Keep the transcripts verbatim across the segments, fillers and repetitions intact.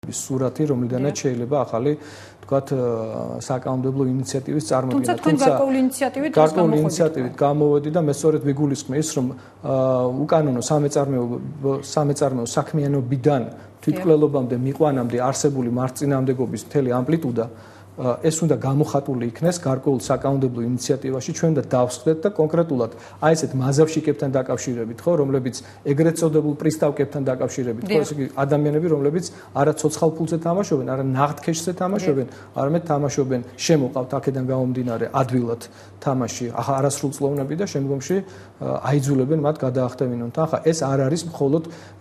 სურათი, რომლიდანაც შეიძლება ახალი თქვათ საკანონმდებლო ინიციატივის წარმოქმნა. თუმცა თქვენ გარკვეული ინიციატივით გარკვეული ინიციატივით გამოვედი და მე სწორედ ვიგულისხმე ის, რომ უკანონო სამეწარმეო სამეწარმეო საქმიანობიდან თვითმკვლელობამდე მიყვანამდე არსებული მარწინააღმდეგობის მთელი ამპლიტუდა ეს უნდა გამოხატული იქნეს გარკვეულ საკანონმდებლო ინიციატივაში, ჩვენ უნდა დავსხდეთ და კონკრეტულად აი ესეთ მაზავშიკებთან დაკავშირებით, ხო, რომლებიც ეგრეთ წოდებულ პრისტავკებთან დაკავშირებით, ხო, ესე იგი ადამიანები, რომლებიც არა ცოცხალ ფულზე თამაშობენ, არა ნაღდ ქეშზე თამაშობენ, არამედ თამაშობენ შემოყავთ აქედან გამომდინარე ადვილად თამაში, ახლა არასრულწლოვნები და შემდგომში აიძულებენ მათ გადაახტევინონ. ახლა ეს არ არის მხოლოდ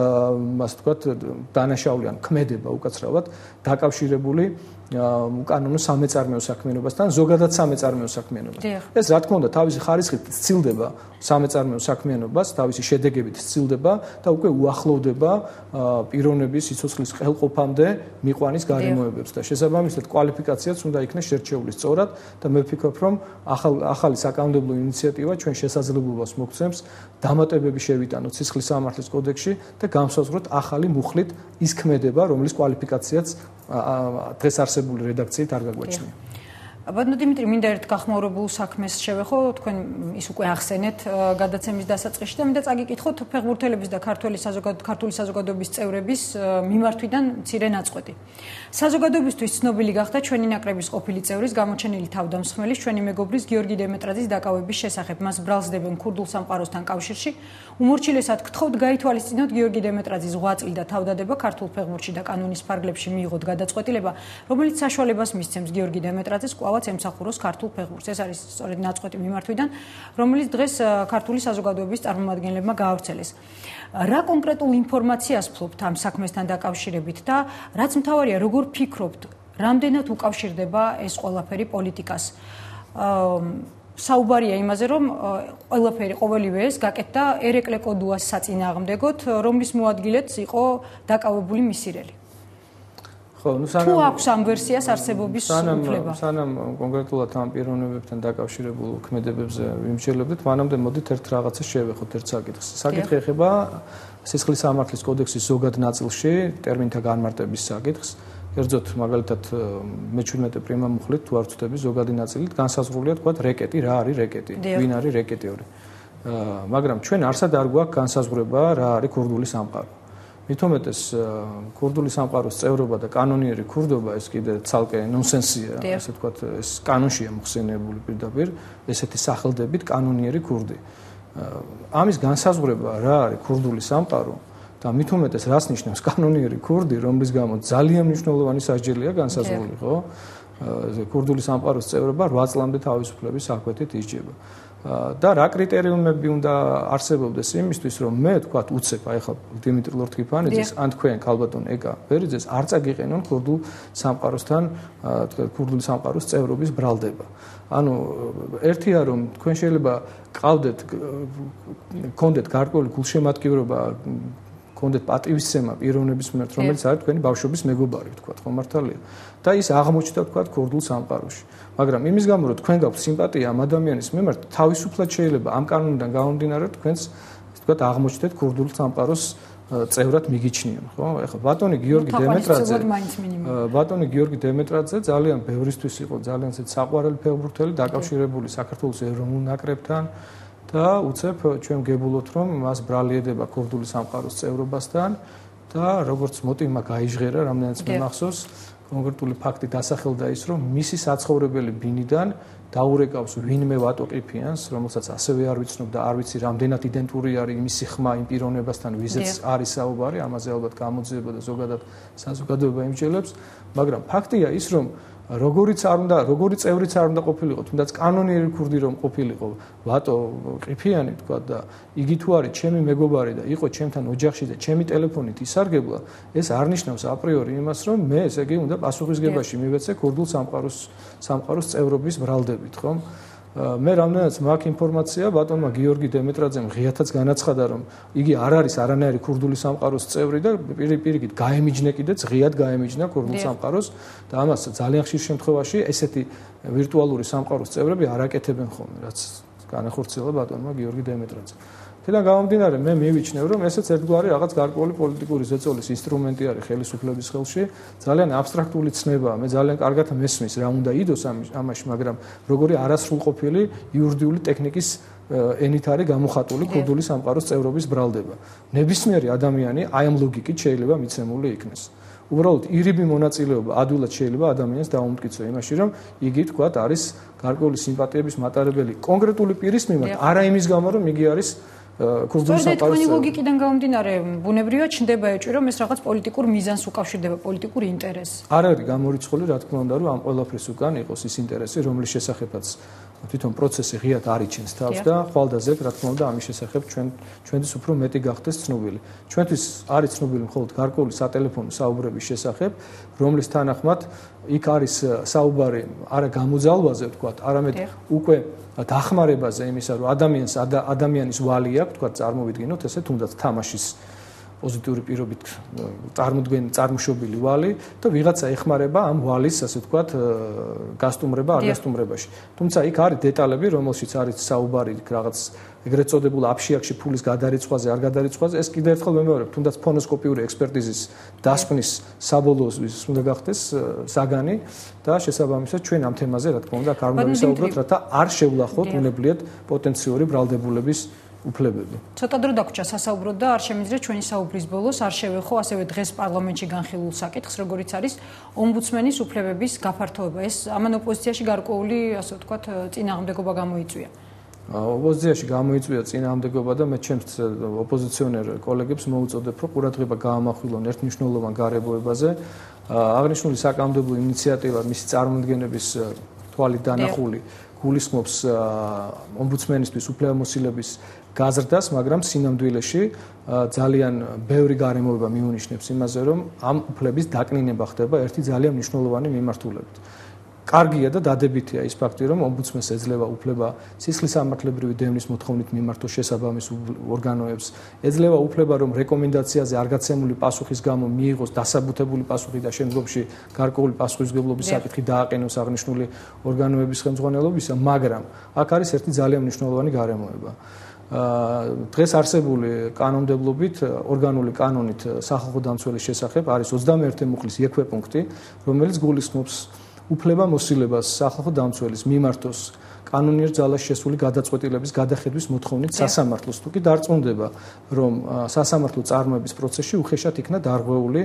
ასე ვთქვათ დანაშაული ან ქმედება უკაცრავად დაკავშირებული უკანონო სამეწარმეო საქმიანობასთან, ზოგადად სამეწარმეო საქმიანობასთან. ეს რა თქმა უნდა თავისი ხარისხით სცილდება სამეწარმეო საქმიანობას, თავისი შედეგებით სცილდება და უკვე უახლოვდება პიროვნების სიცოცხლის ხელყოფამდე მიყვანის გარემოებებს და შესაბამისად კვალიფიკაციაც უნდა იქნეს შერჩეული სწორად და მე ვფიქრობ, რომ ახალი საკანონმდებლო ინიციატივა ჩვენ შესაძლებლობას მოგცემს დამატებები შევიტანოთ სისხლის სამართლის კოდექსში და განსაზღვროთ ახალი მუხლით ის ქმედება, რომლის კვალიფიკაციაც დღეს არსებული რედაქციით არ გაგვაჩნია. ბატონო დიმიტრი, მინდა ერთ გახმაურებულ საქმეს შევეხო, თქვენ ის უკვე ახსენეთ გადაცემის დასაწყისში და მინდა წაგიკითხოთ ფეხბურთელების და ქართული საზოგადოების წევრების მიმართვიდან მცირე ნაწყვეტი. საზოგადოებისთვის ცნობილი გახდა ჩვენი ნაკრების ყოფილი წევრის გამოჩენილი თავდამსხმელის ჩვენი მეგობრის გიორგი დემეტრაძის დაკავების შესახებ. მას ბრალსდებენ ქურდულ სამყაროსთან კავშირში. უმორჩილესად გთხოვთ გაითვალისწინოთ გიორგი დემეტრაძის ღვაწლი და თავდადება ქართულ ფეხბურთში და კანონის ფარგლებში მიიღოთ გადაწყვეტილება, რომელიც საშუალებას მისცემს გიორგი დემეტრაძეს კვლავაც ემსახუროს ქართულ ფეხბურთს. ეს არის სწორედ ნაწყვეტი მიმართვიდან, რომელიც დღეს ქართული საზოგადოების წარმომადგენლებმა გაავრცელეს. რა კონკრეტულ ინფორმაციას ფლობთ ამ საქმესთან დაკავშირებით და რაც მთავარია, როგორ ფიქრობთ, რამდენად უკავშირდება ეს ყველაფერი პოლიტიკას? საუბარია იმაზე, რომ ყველაფერი ყოველივე ეს გაკეთდა ერეკლე კოდუას საწინააღმდეგოდ, რომლის მოადგილეც იყო დაკავებული მისირელი. ხო, ну სანამ თუ აქვს ამ ვერსიას არსებობის უფლება. სანამ კონკრეტულად ამ პიროვნებებთან დაკავშირებულ ქმედებებზე ვიმსჯელებდით, მანამდე მოდით ერთ რაღაცას შევეხოთ, ერთ საკითხს. საკითხი ეხება სისხლის სამართლის კოდექსის ზოგად ნაწილში ტერმინთა განმარტების საკითხს. კერძოდ, მაგალითად, მეჩვიდმეტე პრიმა მუხლით თუ არ ვწდები ზოგადი ნაწილით განსაზღვრულია თქვა რეკეტი, რა არის რეკეტი, ვინ არის რეკეტიორი. მაგრამ ჩვენ არსად არ გვაქვს განსაზღვრება რა არის ქურდული სამყარო. მithometes ქურდული სამყაროს წევრობა და კანონიერი ქურდობა ეს კიდე ცალკე ნონსენსია, ასე ვთქვათ, ეს კანონშია მოხსენიებული პირდაპირ, ესეთი სახელდებით კანონიერი ქურდი. ამის განსაზღვრება რა არის ქურდული სამყარო და მithometes რას ნიშნავს კანონიერი ქურდი, რომლის გამო ძალიან მნიშვნელოვანი სასჯელია განსაზღვრული, ხო? ქურდული სამყაროს წევრობა რვა წლამდე თავისუფლების საკვეთით ისჯება. და რა კრიტერიუმები უნდა არსებობდეს იმისთვის, რომ მე თქვა უცებ, აი ხა დიმიტრი ლორთქიფანიძეს, ან თქვენ ქალბატონ ეკა ვერიძეს არ წაგიყენონ ქურდულ სამყაროსთან, თქვა ქურდული სამყაროს წევრობის ბრალდება. ანუ ერთია რომ თქვენ შეიძლება ყავდეთ გქონდეთ გარკვეული გულშემატკივრობა, გქონდეთ პატივისცემა პიროვნების მიმართ, რომელიც არის თქვენი ბავშვობის მეგობარი, თქვა, ხო მართალია. და ის აღმოჩნდა თქვა ქურდულ სამყაროში. მაგრამ იმის გამო რომ თქვენ გაქვთ სიმპათია ამ ადამიანის მიმართ, თავისუფლად შეიძლება ამ კანონიდან გამომდინარე თქვენს თქვა აღმოჩნდეთ ქურდულ სამყაროს წევრად მიგიჩნიონ, ხო? ეხლა ბატონი გიორგი დემეტრაძე ბატონი გიორგი დემეტრაძე ძალიან ბევრისთვის იყო ძალიან საყვარელი ფეხბურთელი, დაკავშირებული საქართველოს ეროვნულ ნაკრებთან და უცებ ჩვენ გებულობთ რომ მას ბრალიედება ქურდული სამყაროს წევრობასთან და როგორც მოტივმა გაიჟღერა, რამდენიც მე მახსოვს, კონკრეტული ფაქტი დასახელდა ის, რომ მისი საცხოვრებელი ბინიდან დაურეკავს ვინმე ვატო ყიფიანს, რომელსაც ასევე არ ვიცნობ და არ ვიცი რამდენად იდენტური არის იმისი ხმა იმ პიროვნებასთან, ვიზეც არის საუბარი, ამაზე ალბათ გამოძიება და ზოგადად საზოგადოება იმსჯელებს, მაგრამ ფაქტია ის, რომ როგორიც არ უნდა, როგორი წევრიც არ უნდა ყოფილიყო, თუნდაც კანონიერი ქურდი რომ ყოფილიყო, ვატო ყიფიანი თქვა და იგი თუ არის ჩემი მეგობარი და იყო ჩემთან ოჯახში და ჩემი ტელეფონით ისარგებლა, ეს არ ნიშნავს აპრიორი იმას, რომ მე ესე იგი უნდა პასუხისგებაში მივეცე ქურდულ სამყაროს სამყაროს წევრობის ბრალდებით, ხომ? მე რამდენიც მაქვს ინფორმაცია, ბატონმა გიორგი დემეტრაძემ ღიათაც განაცხადა, რომ იგი არ არის არანაირი ქურდული სამყაროს წევრი და პირიქით გაემიჯნა კიდეც ღიად გაემიჯნა ქურდულ სამყაროს და ამას ძალიან ხშირ შემთხვევაში ესეთი ვირტუალური სამყაროს წევრები არ აკეთებენ ხოლმე, რაც განახორციელა ბატონმა გიორგი დემეტრაძემ. აქედან გამომდინარე მე მივიჩნევ რომ ესეც ერთგვარი რაღაც გარკვეული პოლიტიკური ზეწოლის ინსტრუმენტი არის ხელისუფლების ხელში ძალიან აბსტრაქტული ცნებაა მე ძალიან კარგად მესმის რა უნდა იდოს ამაში მაგრამ როგორი არასრულყოფილი იურიდიული ტექნიკის ენით არის გამოხატული ქურდული სამყაროს წევრობის ბრალდება ნებისმიერი ადამიანი აი ამ ლოგიკით შეიძლება მიცემული იქნეს უბრალოდ ირიბი მონაწილეობა ადვილად შეიძლება ადამიანს დაუმტკიცო იმაში რომ იგი თქვათ არის გარკვეული სიმპათიების მატარებელი კონკრეტული პირის მიმართ არა იმის გამო რომ იგი არის ქურდული სამყაროს თქვენი ლოგიკიდან გამომდინარე ბუნებრივად ჩნდება ეჭვი რომ ეს რაღაც პოლიტიკურ მიზანს უკავშირდება პოლიტიკურ ინტერესს არ არის გამორიცხული რა თქმა უნდა რომ ამ ყველაფრის უკან იყოს ის ინტერესი რომლის შესახებაც თვითონ პროცესი ღიად არიჩენს თავს და ხვალდაზედ რა თქმა უნდა ამის შესახებ ჩვენ ჩვენთვის უფრო მეტი გახდეს ცნობილი ჩვენთვის არის ცნობილი მხოლოდ გარკვეული სატელეფონო საუბრების შესახებ რომლის თანახმად იქ არის საუბარი არა გამოძალვაზე ვთქვათ არამედ უკვე დახმარებაზე იმისა რომ ადამიანს ადამიანის ვალი აქვს ვთქვათ წარმოვიდგინოთ ესე თუნდაც თამაშის პოზიტიური პირობით წარმოდგენი წარმოშობილი ვალი და ვიღაცა ეხმარება ამ ვალის ასე ვთქვათ გასტუმრება არ გასტუმრებაში თუმცა იქ არის დეტალები რომელშიც არის საუბარი რაღაც ეგრეთ წოდებულ აფშიაქში ფულის გადარიცხვაზე არ გადარიცხვაზე ეს კიდევ ერთხელ ვემეორებ თუნდაც ფონოსკოპიური ექსპერტიზის დასკვნის საბოლოოს უნდა გახდეს საგანი და შესაბამისად ჩვენ ამ თემაზე რა თქმა უნდა არ უნდა ვისაუბროთ რათა არ შევლახოთ უნებლიეთ პოტენციური ბრალდებულების უფლებები. ცოტა დრო დაგვრჩა სასაუბროდ და არ შემიძლია ჩვენი საუბრის ბოლოს არ შევეხო ასევე დღეს პარლამენტში განხილულ საკითხს, როგორიც არის ომბუდსმენის უფლებების გაფართოება. ეს ამან ოპოზიციაში გარკვეული, ასე ვთქვათ, წინააღმდეგობა გამოიწვია. ოპოზიციაში გამოიწვია წინააღმდეგობა და მე ჩემს ოპოზიციონერ კოლეგებს მოუწოდებ, რომ ყურადღება გაამახვილონ ერთმნიშვნელოვან გარებოებაზე. აღნიშნული საკანონმდებლო ინიციატივა მისი წარმოადგენების თვალით დანახული გულისხმობს ომბუდსმენისთვის უფლებამოსილების გაზრდას, მაგრამ სინამდვილეში ძალიან ბევრი გარემოება მიუნიშნებს იმაზე, რომ ამ უფლების დაკნინება ხდება ერთი ძალიან მნიშვნელოვანი მიმართულებით. კარგია და დადებითია ის ფაქტი, რომ ომბუდსმენს ეძლევა უფლება სისხლისამართლებრივი დევნის მოთხოვნით მიმართოს შესაბამის ორგანოებს, ეძლევა უფლება, რომ რეკომენდაციაზე არ გაცემული პასუხის გამო მიიღოს დასაბუთებული პასუხი და შემდგომში გარკვეული პასუხისმგებლობის საკითხი დააყენოს აღნიშნული ორგანოების ხელმძღვანელობისა, მაგრამ აქ არის ერთი ძალიან მნიშვნელოვანი გარემოება. დღეს არსებული კანონმდებლობით, ორგანული კანონით სახალხო დამცველის შესახებ არის ოცდამეერთე მუხლის ექვე პუნქტი, რომელიც გულისხმობს უფლება მოსილებას სახალხო დამცველის მიმართოს კანონიერ ძალაში შესული გადაწყვეტილების გადახედვის მოთხოვნით სასამართლოს თუ კი დარწმუნდება რომ სასამართლო წარმოების პროცესში უხეშად იქნა დარღვეული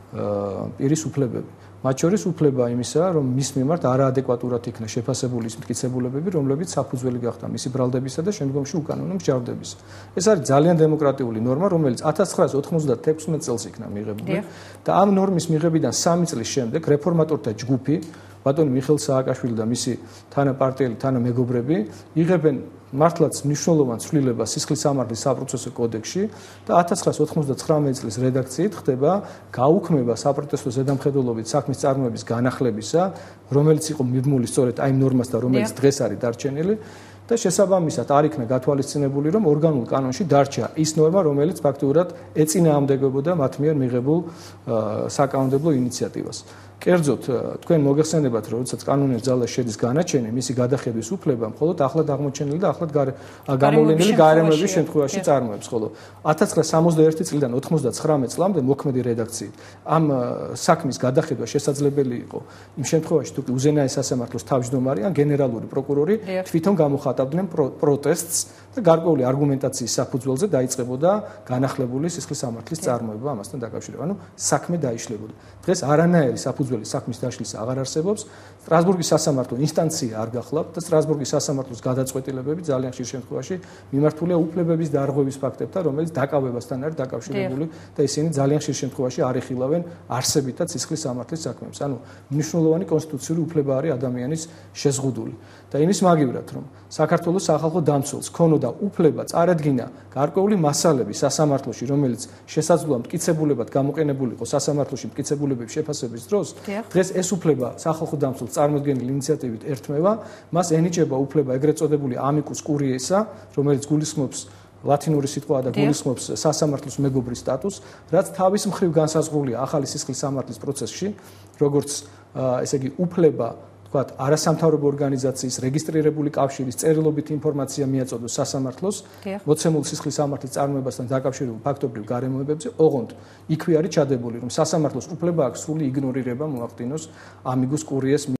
პირის უფლებები მათ შორის უფლება იმისა რომ მის მიმართ არაადეკვატურად იქნა შეფასებული ის მტკიცებულებები რომლებიც საფუძველი გახდა მისი ბრალდებისა და შემდგომში უკანონო მსჯავრდებისა ეს არის ძალიან დემოკრატიული ნორმა რომელიც ათას ცხრაასი ოთხმოცდათექვსმეტ წელს იქნა მიღებული და ამ ნორმის მიღებიდან სამი წლის შემდეგ რეფორმატორთა ჯგუფი ბატონი მიხეილ სააკაშვილი და მისი თანაპარტიელი თანამეგობრები იღებენ მართლაც მნიშვნელოვან ცვლილებას სისხლისამართლის საპროცესო კოდექსში და ათას ცხრაასი ოცდაათწლეულის წლის რედაქციით ხდება გაუქმება საპროტესტო ზედამხედველობით საქმის წარმოების განახლებისა, რომელიც იყო მიბმული სწორედ აი ნორმას და რომელიც დღეს არის დარჩენილი და შესაბამისად არ იქნა გათვალისწინებული რომ ორგანულ კანონში დარჩა ის ნორმა, რომელიც ფაქტურად ეწინააღმდეგებოდა მათ მიერ მიღებულ საკანონმდებლო ინიციატივას. კერძოდ თქვენ მოგეხსენებათ რომ როდესაც კანონიერ ძალაში შედის განაჩენი მისი გადახედვის უფლება მხოლოდ ახლად აღმოჩენილი და ახლად გამოვლენილი გარემოების შემთხვევაში წარმოებს ხოლო ათას ცხრაასი სამოცდაერთი წლიდან ოთხმოცდაცხრამეტ წლამდე მოქმედი რედაქციით ამ საქმის გადახედვა შესაძლებელი იყო იმ შემთხვევაში თუ უზენაეს სასამართლოს თავმჯდომარე ან გენერალური პროკურორი თვითონ გამოხატავდნენ პროტესტს და გარკვეული არგუმენტაციის საფუძველზე დაიწყებოდა განახლებული სისხლისამართლის წარმოება ამასთან დაკავშირებით. ანუ საქმე დაიშლებოდა. დღეს არანაირი საფუძველი საქმის დაშლისა აღარ არსებობს. სტრასბურგის სასამართლო ინსტანცია არ გახლავთ და სტრასბურგის სასამართლოს გადაწყვეტილებები ძალიან ხშირ შემთხვევაში მიმართულია უფლებების დარღვევის ფაქტებთან, რომელიც დაკავებასთან არის დაკავშირებული და ისინი ძალიან ხშირ შემთხვევაში არ ეხილავენ არსებითად სისხლისამართლის საქმეებს. ანუ მნიშვნელოვანი კონსტიტუციური უფლება არის ადამიანის შეზღუდული. და იმის მაგივრად რომ საქართველოს სახალხო დამცველს ქონოდა უფლება წარადგინა გარკვეული მასალები სასამართლოში, რომელიც შესაძლოა მტკიცებულებად გამოყენებული იყო სასამართლოში მტკიცებულებების შეფასების დროს, დღეს ეს უფლება სახალხო დამცველს წარმოადგენილი ინიციატივით ერთმევა, მას ენიჭება უფლება ეგრეთ წოდებული amicus curiae-სა, რომელიც გულისხმობს ლათინური სიტყვაა და გულისხმობს სასამართლოს მეგობრის სტატუსს, რაც თავის მხრივ განსაზღვრულია ახალი სისხლის სამართლის პროცესში, როგორც ესე იგი უფლება თქვათ, არასამთავრობო ორგანიზაციის რეგისტრირებული კავშირის წერილობით ინფორმაცია მიაწოდოს სასამართლოს მოცემულ სისხლის სამართლის წარმოებასთან დაკავშირებულ ფაქტობრივ გარემოებებზე, ოღონდ იქვე არის ჩადებული, რომ სასამართლოს უფლება აქვს სრული იგნორირება მოახდინოს ამიგუს კურიეს